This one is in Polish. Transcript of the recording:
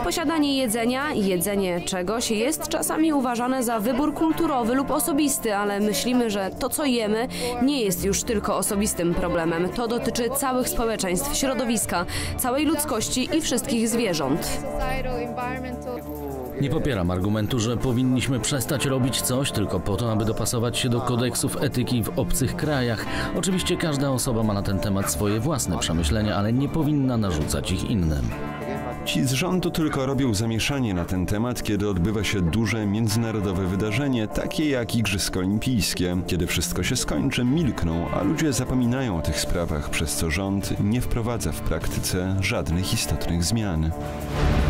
Posiadanie jedzenia, jedzenie czegoś jest czasami uważane za wybór kulturowy lub osobisty, ale myślimy, że to, co jemy, nie jest już tylko osobistym problemem. To dotyczy całych społeczeństw, środowiska, całej ludzkości i wszystkich zwierząt. Nie popieram argumentu, że powinniśmy przestać robić coś tylko po to, aby dopasować się do kodeksów etyki w obcych krajach. Oczywiście każda osoba ma na ten temat swoje własne przemyślenia, ale nie powinna narzucać ich innym. Ci z rządu tylko robią zamieszanie na ten temat, kiedy odbywa się duże międzynarodowe wydarzenie, takie jak Igrzyska Olimpijskie. Kiedy wszystko się skończy, milkną, a ludzie zapominają o tych sprawach, przez co rząd nie wprowadza w praktyce żadnych istotnych zmian.